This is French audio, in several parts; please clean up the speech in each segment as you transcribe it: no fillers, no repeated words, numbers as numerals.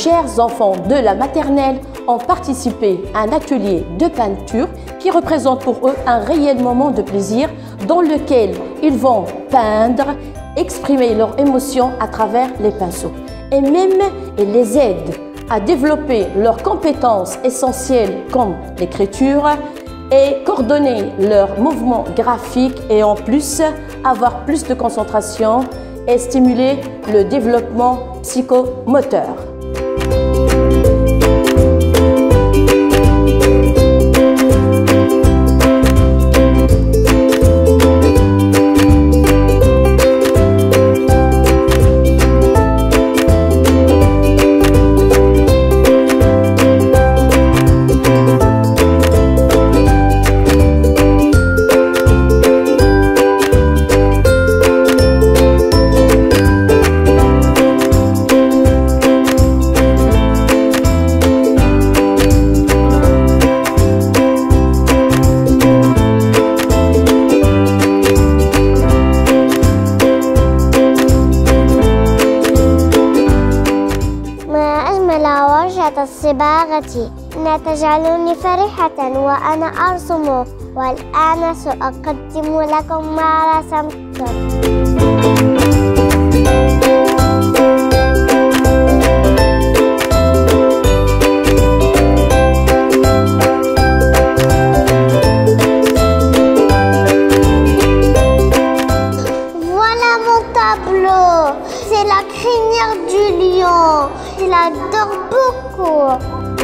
chers enfants de la maternelle ont participé à un atelier de peinture qui représente pour eux un réel moment de plaisir dans lequel ils vont peindre, exprimer leurs émotions à travers les pinceaux. Et même, ils les aident à développer leurs compétences essentielles comme l'écriture et coordonner leurs mouvements graphiques et en plus avoir plus de concentration et stimuler le développement psychomoteur. الصباغة إنها تجعلني فرحة وأنا أرسم، والآن سأقدم لكم ما رسمت. Voilà mon tableau, c'est la crinière du lion. Je l'adore beaucoup.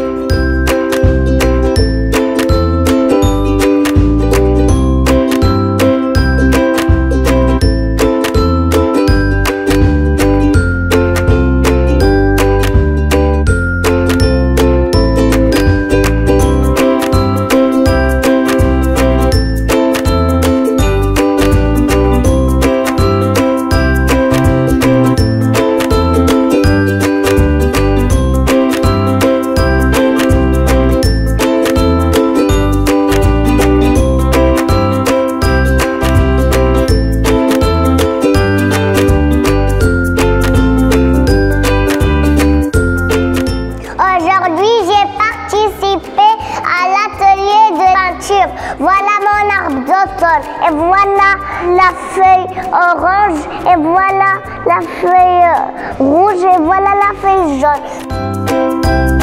Aujourd'hui, j'ai participé à l'atelier de peinture. Voilà mon arbre d'automne et voilà la feuille orange et voilà la feuille rouge et voilà la feuille jaune.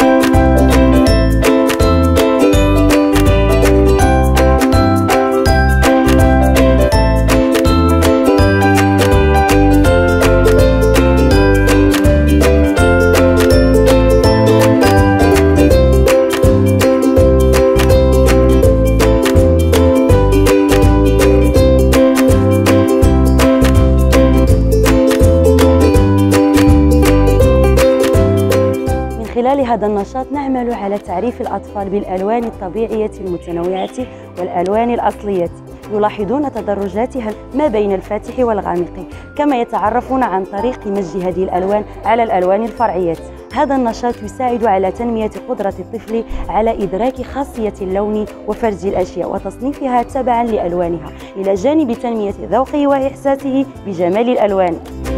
خلال هذا النشاط نعمل على تعريف الأطفال بالألوان الطبيعية المتنوعة والألوان الأصلية، يلاحظون تدرجاتها ما بين الفاتح والغامق، كما يتعرفون عن طريق مزج هذه الألوان على الألوان الفرعية. هذا النشاط يساعد على تنمية قدرة الطفل على إدراك خاصية اللون وفرز الأشياء وتصنيفها تبعا لألوانها، إلى جانب تنمية ذوقه وإحساسه بجمال الألوان.